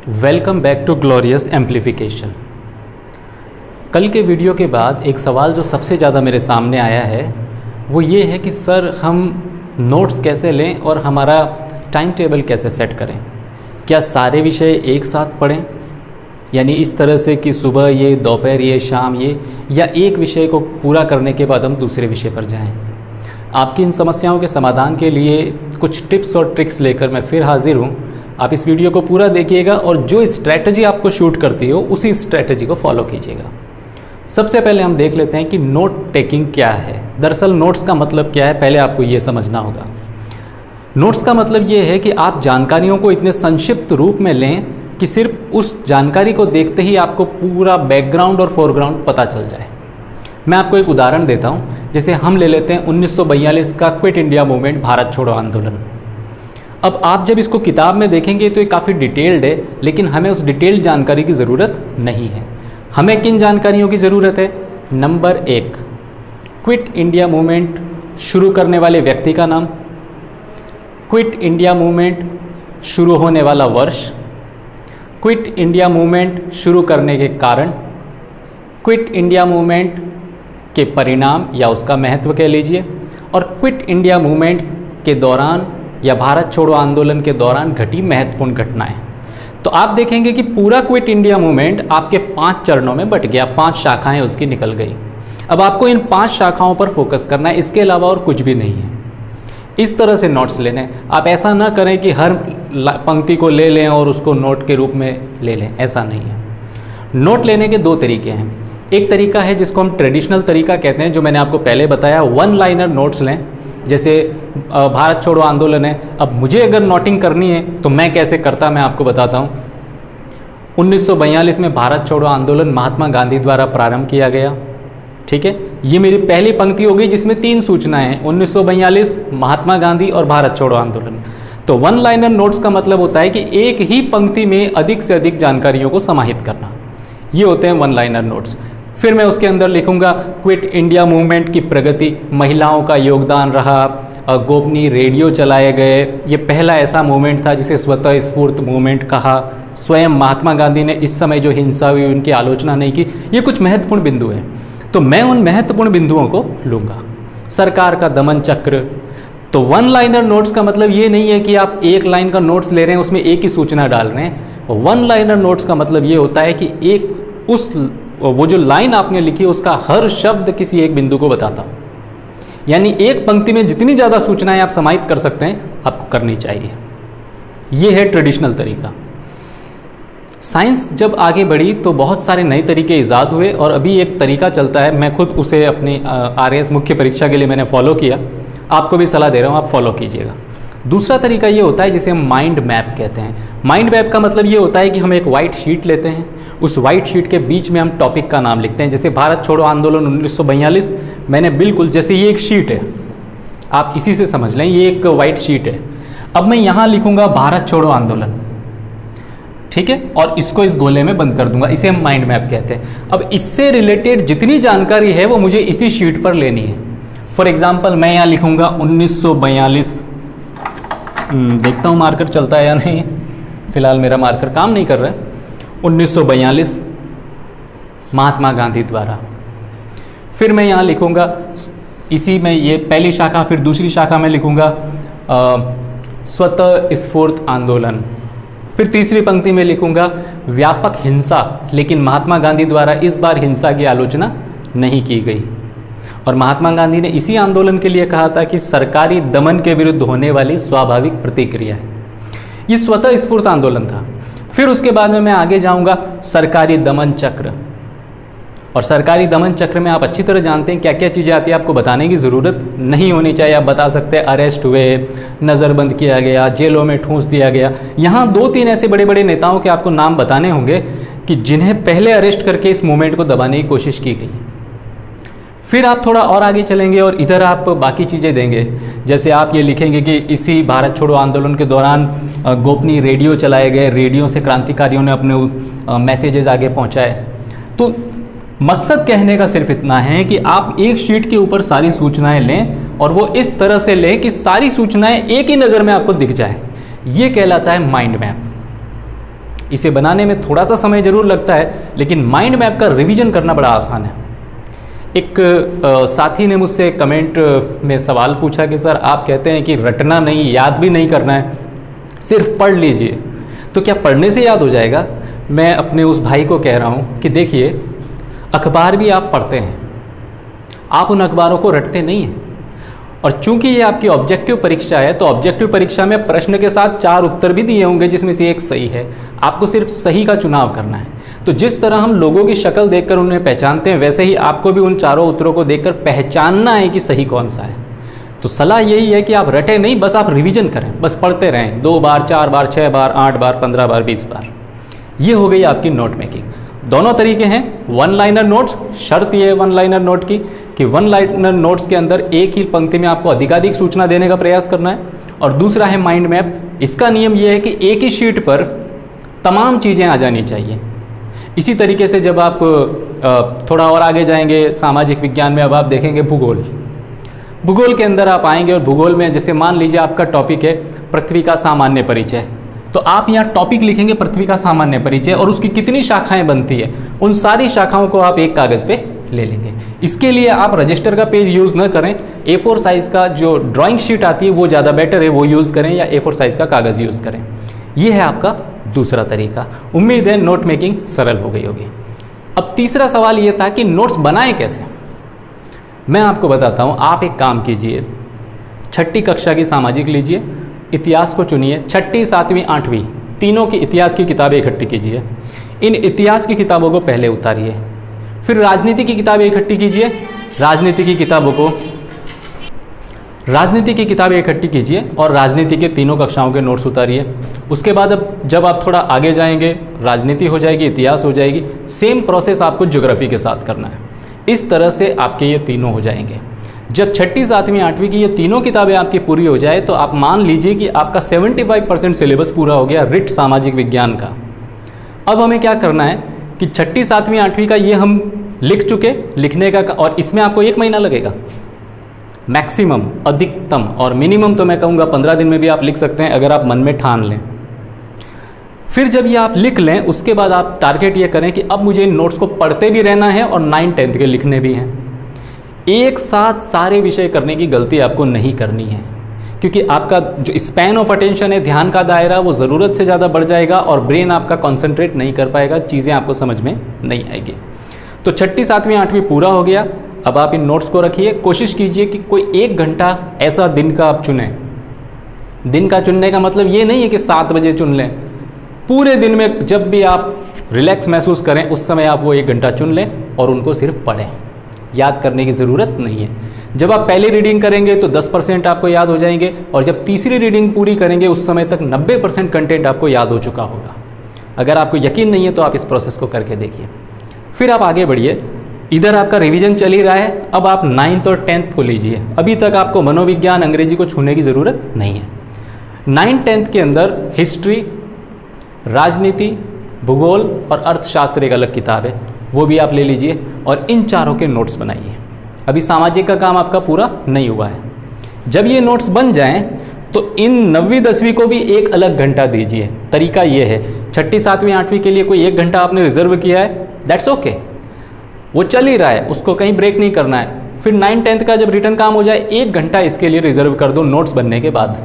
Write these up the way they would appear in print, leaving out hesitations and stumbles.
Welcome back to glorious amplification. कल के video के बाद एक सवाल जो सबसे ज़्यादा मेरे सामने आया है वो ये है कि सर हम नोट्स कैसे लें और हमारा टाइम टेबल कैसे सेट करें। क्या सारे विषय एक साथ पढ़ें, यानी इस तरह से कि सुबह ये, दोपहर ये, शाम ये, या एक विषय को पूरा करने के बाद हम दूसरे विषय पर जाएं। आपकी इन समस्याओं के समाधान के लिए कुछ टिप्स और ट्रिक्स लेकर मैं फिर हाजिर हूँ। आप इस वीडियो को पूरा देखिएगा और जो स्ट्रैटेजी आपको शूट करती हो उसी स्ट्रैटेजी को फॉलो कीजिएगा। सबसे पहले हम देख लेते हैं कि नोट टेकिंग क्या है। दरअसल नोट्स का मतलब क्या है, पहले आपको ये समझना होगा। नोट्स का मतलब ये है कि आप जानकारियों को इतने संक्षिप्त रूप में लें कि सिर्फ उस जानकारी को देखते ही आपको पूरा बैकग्राउंड और फोरग्राउंड पता चल जाए। मैं आपको एक उदाहरण देता हूँ। जैसे हम ले लेते हैं 1942 का क्विट इंडिया मूवमेंट, भारत छोड़ो आंदोलन। अब आप जब इसको किताब में देखेंगे तो ये काफ़ी डिटेल्ड है, लेकिन हमें उस डिटेल्ड जानकारी की ज़रूरत नहीं है। हमें किन जानकारियों की ज़रूरत है? नंबर 1, क्विट इंडिया मूवमेंट शुरू करने वाले व्यक्ति का नाम, क्विट इंडिया मूवमेंट शुरू होने वाला वर्ष, क्विट इंडिया मूवमेंट शुरू करने के कारण, क्विट इंडिया मूवमेंट के परिणाम या उसका महत्व कह लीजिए, और क्विट इंडिया मूवमेंट के दौरान या भारत छोड़ो आंदोलन के दौरान घटी महत्वपूर्ण घटनाएं। तो आप देखेंगे कि पूरा क्विट इंडिया मूवमेंट आपके 5 चरणों में बट गया, 5 शाखाएं उसकी निकल गई। अब आपको इन 5 शाखाओं पर फोकस करना है, इसके अलावा और कुछ भी नहीं है। इस तरह से नोट्स लेने, आप ऐसा ना करें कि हर पंक्ति को ले लें और उसको नोट के रूप में ले लें, ऐसा नहीं है। नोट लेने के 2 तरीके हैं। एक तरीका है जिसको हम ट्रेडिशनल तरीका कहते हैं, जो मैंने आपको पहले बताया, 1 लाइनर नोट्स लें। जैसे भारत छोड़ो आंदोलन है, अब मुझे अगर नोटिंग करनी है तो मैं कैसे करता, मैं आपको बताता हूँ। 1942 में भारत छोड़ो आंदोलन महात्मा गांधी द्वारा प्रारंभ किया गया। ठीक है, ये मेरी पहली पंक्ति हो गई जिसमें 3 सूचनाएं हैं, 1942, महात्मा गांधी और भारत छोड़ो आंदोलन। तो 1 लाइनर नोट्स का मतलब होता है कि एक ही पंक्ति में अधिक से अधिक जानकारियों को समाहित करना। ये होते हैं 1 लाइनर नोट्स। फिर मैं उसके अंदर लिखूंगा क्विट इंडिया मूवमेंट की प्रगति, महिलाओं का योगदान रहा, गोपनीय रेडियो चलाए गए। ये पहला ऐसा मूवमेंट था जिसे स्वतः स्फूर्त मूवमेंट कहा। स्वयं महात्मा गांधी ने इस समय जो हिंसा हुई उनकी आलोचना नहीं की। ये कुछ महत्वपूर्ण बिंदु हैं, तो मैं उन महत्वपूर्ण बिंदुओं को लूँगा। सरकार का दमन चक्र, तो 1 लाइनर नोट्स का मतलब ये नहीं है कि आप 1 लाइन का नोट्स ले रहे हैं, उसमें एक ही सूचना डाल रहे हैं। 1 लाइनर नोट्स का मतलब ये होता है कि वो जो लाइन आपने लिखी है उसका हर शब्द किसी एक बिंदु को बताता, यानी एक पंक्ति में जितनी ज़्यादा सूचनाएं आप समाहित कर सकते हैं आपको करनी चाहिए। ये है ट्रेडिशनल तरीका। साइंस जब आगे बढ़ी तो बहुत सारे नए तरीके ईजाद हुए और अभी एक तरीका चलता है, मैं खुद उसे अपनी RAS मुख्य परीक्षा के लिए मैंने फॉलो किया, आपको भी सलाह दे रहा हूँ, आप फॉलो कीजिएगा। दूसरा तरीका ये होता है जिसे हम माइंड मैप कहते हैं। माइंड मैप का मतलब ये होता है कि हम एक वाइट शीट लेते हैं, उस वाइट शीट के बीच में हम टॉपिक का नाम लिखते हैं। जैसे भारत छोड़ो आंदोलन 1942, मैंने बिल्कुल जैसे ये एक शीट है, आप इसी से समझ लें, ये एक वाइट शीट है। अब मैं यहाँ लिखूंगा भारत छोड़ो आंदोलन, ठीक है, और इसको इस गोले में बंद कर दूंगा। इसे हम माइंड मैप कहते हैं। अब इससे रिलेटेड जितनी जानकारी है वो मुझे इसी शीट पर लेनी है। फॉर एग्जाम्पल मैं यहाँ लिखूंगा 1942, देखता हूँ मार्कर चलता है या नहीं, फिलहाल मेरा मार्कर काम नहीं कर रहा है। 1942 महात्मा गांधी द्वारा। फिर मैं यहाँ लिखूंगा इसी में ये पहली शाखा, फिर दूसरी शाखा में लिखूंगा स्वतः स्फूर्त आंदोलन। फिर तीसरी पंक्ति में लिखूंगा व्यापक हिंसा, लेकिन महात्मा गांधी द्वारा इस बार हिंसा की आलोचना नहीं की गई। और महात्मा गांधी ने इसी आंदोलन के लिए कहा था कि सरकारी दमन के विरुद्ध होने वाली स्वाभाविक प्रतिक्रिया है। ये स्वतः स्फूर्त आंदोलन था। फिर उसके बाद में मैं आगे जाऊंगा सरकारी दमन चक्र, और सरकारी दमन चक्र में आप अच्छी तरह जानते हैं क्या क्या चीज़ें आती है, आपको बताने की ज़रूरत नहीं होनी चाहिए। आप बता सकते हैं अरेस्ट हुए, नज़रबंद किया गया, जेलों में ठूंस दिया गया। यहाँ 2-3 ऐसे बड़े बड़े नेताओं के आपको नाम बताने होंगे कि जिन्हें पहले अरेस्ट करके इस मूवमेंट को दबाने की कोशिश की गई। फिर आप थोड़ा और आगे चलेंगे और इधर आप बाकी चीज़ें देंगे। जैसे आप ये लिखेंगे कि इसी भारत छोड़ो आंदोलन के दौरान गोपनीय रेडियो चलाए गए, रेडियो से क्रांतिकारियों ने अपने मैसेजेस आगे पहुंचाए। तो मकसद कहने का सिर्फ इतना है कि आप एक शीट के ऊपर सारी सूचनाएं लें और वो इस तरह से लें कि सारी सूचनाएं एक ही नज़र में आपको दिख जाए। ये कहलाता है माइंड मैप। इसे बनाने में थोड़ा सा समय ज़रूर लगता है, लेकिन माइंड मैप का रिवीजन करना बड़ा आसान है। एक साथी ने मुझसे कमेंट में सवाल पूछा कि सर आप कहते हैं कि रटना नहीं, याद भी नहीं करना है, सिर्फ पढ़ लीजिए, तो क्या पढ़ने से याद हो जाएगा? मैं अपने उस भाई को कह रहा हूँ कि देखिए, अखबार भी आप पढ़ते हैं, आप उन अखबारों को रटते नहीं हैं। और चूंकि ये आपकी ऑब्जेक्टिव परीक्षा है, तो ऑब्जेक्टिव परीक्षा में प्रश्न के साथ 4 उत्तर भी दिए होंगे जिसमें से एक सही है। आपको सिर्फ सही का चुनाव करना है। तो जिस तरह हम लोगों की शक्ल देखकर उन्हें पहचानते हैं, वैसे ही आपको भी उन चारों उत्तरों को देखकर पहचानना है कि सही कौन सा है। तो सलाह यही है कि आप रटे नहीं, बस आप रिवीजन करें, बस पढ़ते रहें 2 बार, 4 बार, 6 बार, 8 बार, 15 बार, 20 बार। ये हो गई आपकी नोट मेकिंग। दोनों तरीके हैं, वन लाइनर नोट्स। शर्त ये है वन लाइनर नोट की कि वन लाइनर नोट्स के अंदर एक ही पंक्ति में आपको अधिकाधिक सूचना देने का प्रयास करना है। और दूसरा है माइंड मैप। इसका नियम यह है कि एक ही शीट पर तमाम चीज़ें आ जानी चाहिए। इसी तरीके से जब आप थोड़ा और आगे जाएंगे सामाजिक विज्ञान में, अब आप देखेंगे भूगोल। भूगोल के अंदर आप आएंगे और भूगोल में जैसे मान लीजिए आपका टॉपिक है पृथ्वी का सामान्य परिचय, तो आप यहाँ टॉपिक लिखेंगे पृथ्वी का सामान्य परिचय और उसकी कितनी शाखाएं बनती है, उन सारी शाखाओं को आप एक कागज़ पे ले लेंगे। इसके लिए आप रजिस्टर का पेज यूज़ न करें, A4 साइज़ का जो ड्राइंग शीट आती है वो ज़्यादा बेटर है, वो यूज़ करें, या A4 साइज़ का कागज़ यूज़ करें। ये है आपका दूसरा तरीका। उम्मीद है नोट मेकिंग सरल हो गई होगी। अब तीसरा सवाल ये था कि नोट्स बनाएं कैसे। मैं आपको बताता हूँ। आप एक काम कीजिए, 6ठी कक्षा की सामाजिक लीजिए, इतिहास को चुनिए, 6ठी, 7वीं, 8वीं तीनों की इतिहास की किताबें इकट्ठी कीजिए। इन इतिहास की किताबों को पहले उतारिए। फिर राजनीति की किताबें इकट्ठी कीजिए, राजनीति की किताबें इकट्ठी कीजिए और राजनीति के तीनों कक्षाओं के नोट्स उतारिए। उसके बाद अब जब आप थोड़ा आगे जाएंगे, राजनीति हो जाएगी, इतिहास हो जाएगी, सेम प्रोसेस आपको ज्योग्राफी के साथ करना है। इस तरह से आपके ये तीनों हो जाएंगे। जब 6ठी, 7वीं, 8वीं की ये तीनों किताबें आपकी पूरी हो जाए तो आप मान लीजिए कि आपका 75% सिलेबस पूरा हो गया रिट सामाजिक विज्ञान का। अब हमें क्या करना है कि 6ठी, 7वीं, 8वीं का ये हम लिख चुके, लिखने का, और इसमें आपको 1 महीना लगेगा मैक्सिमम, अधिकतम, और मिनिमम तो मैं कहूँगा 15 दिन में भी आप लिख सकते हैं अगर आप मन में ठान लें। फिर जब ये आप लिख लें, उसके बाद आप टारगेट ये करें कि अब मुझे इन नोट्स को पढ़ते भी रहना है और 9, 10th के लिखने भी हैं। एक साथ सारे विषय करने की गलती आपको नहीं करनी है, क्योंकि आपका जो स्पैन ऑफ अटेंशन है, ध्यान का दायरा, वो ज़रूरत से ज़्यादा बढ़ जाएगा और ब्रेन आपका कॉन्सेंट्रेट नहीं कर पाएगा, चीज़ें आपको समझ में नहीं आएगी। तो 6ठी, 7वीं, 8वीं पूरा हो गया। अब आप इन नोट्स को रखिए। कोशिश कीजिए कि कोई 1 घंटा ऐसा दिन का आप चुनें। दिन का चुनने का मतलब ये नहीं है कि 7 बजे चुन लें। पूरे दिन में जब भी आप रिलैक्स महसूस करें उस समय आप वो 1 घंटा चुन लें और उनको सिर्फ पढ़ें। याद करने की ज़रूरत नहीं है। जब आप पहली रीडिंग करेंगे तो 10% आपको याद हो जाएंगे, और जब तीसरी रीडिंग पूरी करेंगे उस समय तक 90% कंटेंट आपको याद हो चुका होगा। अगर आपको यकीन नहीं है तो आप इस प्रोसेस को करके देखिए। फिर आप आगे बढ़िए। इधर आपका रिवीजन चल ही रहा है, अब आप 9th और 10th को लीजिए। अभी तक आपको मनोविज्ञान, अंग्रेजी को छूने की ज़रूरत नहीं है। 9th, 10th के अंदर हिस्ट्री, राजनीति, भूगोल और अर्थशास्त्र एक अलग किताब है, वो भी आप ले लीजिए और इन चारों के नोट्स बनाइए। अभी सामाजिक का काम आपका पूरा नहीं हुआ है। जब ये नोट्स बन जाएं तो इन 9वीं 10वीं को भी एक अलग घंटा दीजिए। तरीका ये है, 6ठी, 7वीं, 8वीं के लिए कोई 1 घंटा आपने रिजर्व किया है, दैट्स ओके, वो चल ही रहा है, उसको कहीं ब्रेक नहीं करना है। फिर 9, 10th का जब रिटर्न काम हो जाए 1 घंटा इसके लिए रिजर्व कर दो नोट्स बनने के बाद।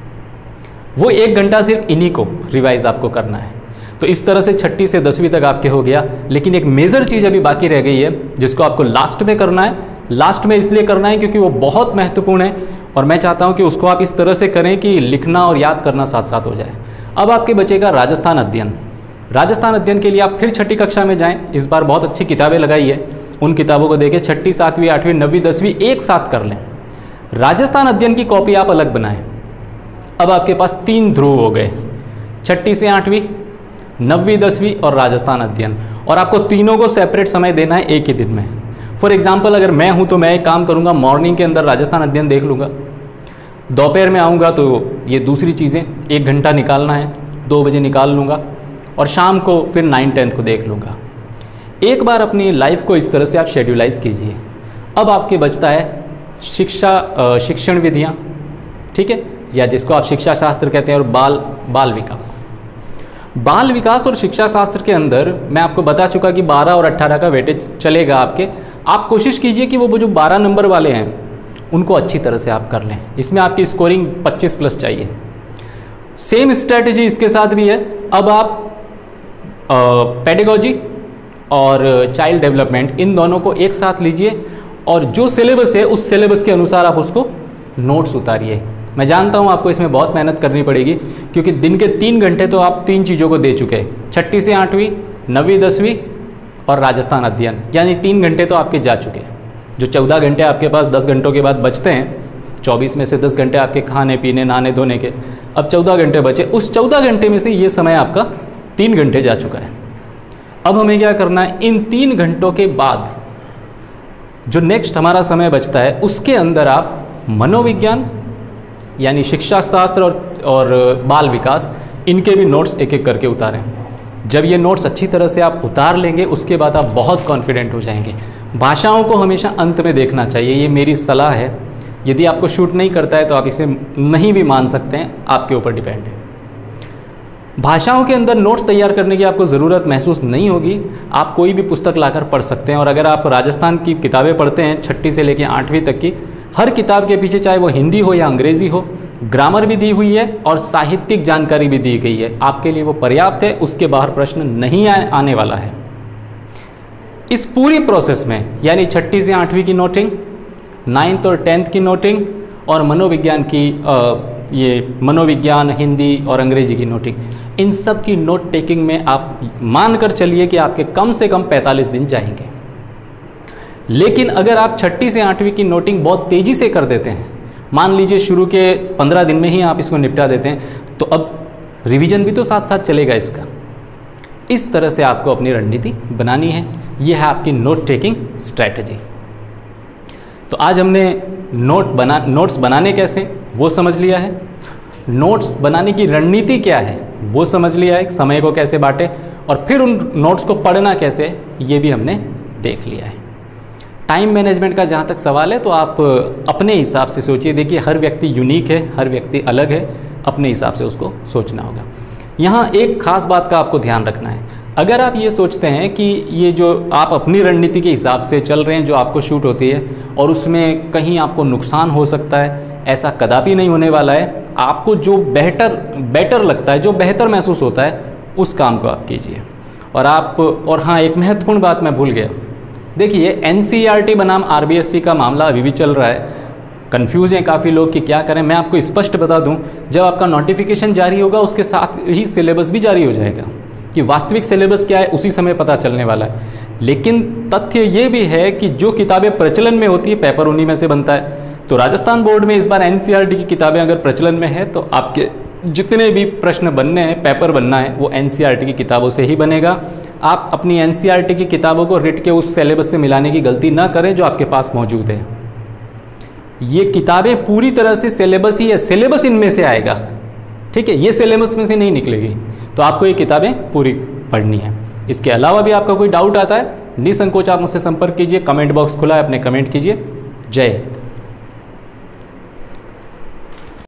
वो 1 घंटा सिर्फ इन्हीं को रिवाइज आपको करना है। तो इस तरह से 6ठी से 10वीं तक आपके हो गया। लेकिन एक मेजर चीज़ अभी बाकी रह गई है जिसको आपको लास्ट में करना है। लास्ट में इसलिए करना है क्योंकि वो बहुत महत्वपूर्ण है और मैं चाहता हूँ कि उसको आप इस तरह से करें कि लिखना और याद करना साथ साथ हो जाए। अब आपके बचेगा राजस्थान अध्ययन। राजस्थान अध्ययन के लिए आप फिर 6ठी कक्षा में जाएं। इस बार बहुत अच्छी किताबें लगाई है, उन किताबों को देखें। 6ठी, 7वीं, 8वीं, 9वीं, 10वीं एक साथ कर लें। राजस्थान अध्ययन की कॉपी आप अलग बनाएं। अब आपके पास 3 ध्रुव हो गए, 6ठी से 8वीं, 9वीं, 10वीं और राजस्थान अध्ययन, और आपको तीनों को सेपरेट समय देना है एक ही दिन में। फॉर एग्जाम्पल अगर मैं हूँ तो मैं एक काम करूँगा, मॉर्निंग के अंदर राजस्थान अध्ययन देख लूँगा, दोपहर में आऊँगा तो ये दूसरी चीज़ें 1 घंटा निकालना है, 2 बजे निकाल लूँगा, और शाम को फिर 9, 10th को देख लूँगा। एक बार अपनी लाइफ को इस तरह से आप शेड्यूलाइज कीजिए। अब आपके बचता है शिक्षण विधियाँ, ठीक है, या जिसको आप शिक्षा शास्त्र कहते हैं, और बाल विकास। बाल विकास और शिक्षा शास्त्र के अंदर मैं आपको बता चुका कि 12 और 18 का वेटेज चलेगा आपके। आप कोशिश कीजिए कि वो जो 12 नंबर वाले हैं उनको अच्छी तरह से आप कर लें। इसमें आपकी स्कोरिंग 25 प्लस चाहिए। सेम स्ट्रैटेजी इसके साथ भी है। अब आप पेडागोजी और चाइल्ड डेवलपमेंट इन दोनों को एक साथ लीजिए और जो सिलेबस है उस सिलेबस के अनुसार आप उसको नोट्स उतारिए। मैं जानता हूँ आपको इसमें बहुत मेहनत करनी पड़ेगी, क्योंकि दिन के 3 घंटे तो आप 3 चीज़ों को दे चुके हैं, 6ठी से 8वीं, 9वीं 10वीं और राजस्थान अध्ययन, यानी 3 घंटे तो आपके जा चुके हैं। जो 14 घंटे आपके पास 10 घंटों के बाद बचते हैं, 24 में से 10 घंटे आपके खाने पीने नहाने धोने के, अब 14 घंटे बचे। उस 14 घंटे में से ये समय आपका 3 घंटे जा चुका है। अब हमें क्या करना है, इन 3 घंटों के बाद जो नेक्स्ट हमारा समय बचता है उसके अंदर आप मनोविज्ञान यानी शिक्षा शास्त्र और बाल विकास इनके भी नोट्स एक एक करके उतारें। जब ये नोट्स अच्छी तरह से आप उतार लेंगे उसके बाद आप बहुत कॉन्फिडेंट हो जाएंगे। भाषाओं को हमेशा अंत में देखना चाहिए, ये मेरी सलाह है। यदि आपको शूट नहीं करता है तो आप इसे नहीं भी मान सकते हैं, आपके ऊपर डिपेंड है। भाषाओं के अंदर नोट्स तैयार करने की आपको ज़रूरत महसूस नहीं होगी, आप कोई भी पुस्तक लाकर पढ़ सकते हैं। और अगर आप राजस्थान की किताबें पढ़ते हैं 6ठी से लेकर 8वीं तक की, हर किताब के पीछे चाहे वो हिंदी हो या अंग्रेज़ी हो, ग्रामर भी दी हुई है और साहित्यिक जानकारी भी दी गई है। आपके लिए वो पर्याप्त है, उसके बाहर प्रश्न नहीं आने वाला है। इस पूरी प्रोसेस में यानी 6ठी से 8वीं की नोटिंग, 9th और 10th की नोटिंग और मनोविज्ञान की ये मनोविज्ञान, हिंदी और अंग्रेजी की नोटिंग, इन सब की नोट टेकिंग में आप मानकर चलिए कि आपके कम से कम 45 दिन जाएंगे। लेकिन अगर आप 6ठी से 8वीं की नोटिंग बहुत तेज़ी से कर देते हैं, मान लीजिए शुरू के 15 दिन में ही आप इसको निपटा देते हैं, तो अब रिवीजन भी तो साथ साथ चलेगा इसका। इस तरह से आपको अपनी रणनीति बनानी है। यह है आपकी नोट टेकिंग स्ट्रैटेजी। तो आज हमने नोट्स बनाने कैसे वो समझ लिया है, नोट्स बनाने की रणनीति क्या है वो समझ लिया है, समय को कैसे बांटे और फिर उन नोट्स को पढ़ना कैसे ये भी हमने देख लिया है। टाइम मैनेजमेंट का जहाँ तक सवाल है तो आप अपने हिसाब से सोचिए। देखिए हर व्यक्ति यूनिक है, हर व्यक्ति अलग है, अपने हिसाब से उसको सोचना होगा। यहाँ एक खास बात का आपको ध्यान रखना है। अगर आप ये सोचते हैं कि ये जो आप अपनी रणनीति के हिसाब से चल रहे हैं, जो आपको शूट होती है और उसमें कहीं आपको नुकसान हो सकता है, ऐसा कदापि नहीं होने वाला है। आपको जो बेटर लगता है, जो बेहतर महसूस होता है, उस काम को आप कीजिए। और हाँ, एक महत्वपूर्ण बात मैं भूल गया। देखिए NCERT बनाम RBSC का मामला अभी भी चल रहा है। कंफ्यूज हैं काफ़ी लोग कि क्या करें। मैं आपको स्पष्ट बता दूं, जब आपका नोटिफिकेशन जारी होगा उसके साथ ही सिलेबस भी जारी हो जाएगा कि वास्तविक सिलेबस क्या है, उसी समय पता चलने वाला है। लेकिन तथ्य ये भी है कि जो किताबें प्रचलन में होती है, पेपर उन्हीं में से बनता है। तो राजस्थान बोर्ड में इस बार NCERT की किताबें अगर प्रचलन में है तो आपके जितने भी प्रश्न बनने हैं, पेपर बनना है, वो NCERT की किताबों से ही बनेगा। आप अपनी NCERT की किताबों को रिट के उस सिलेबस से मिलाने की गलती ना करें जो आपके पास मौजूद है। ये किताबें पूरी तरह से सिलेबस ही है, सिलेबस इनमें से आएगा, ठीक है, ये सिलेबस में से नहीं निकलेगी। तो आपको ये किताबें पूरी पढ़नी है। इसके अलावा भी आपका कोई डाउट आता है, निसंकोच आप मुझसे संपर्क कीजिए। कमेंट बॉक्स खुला है, अपने कमेंट कीजिए। जय हिंद।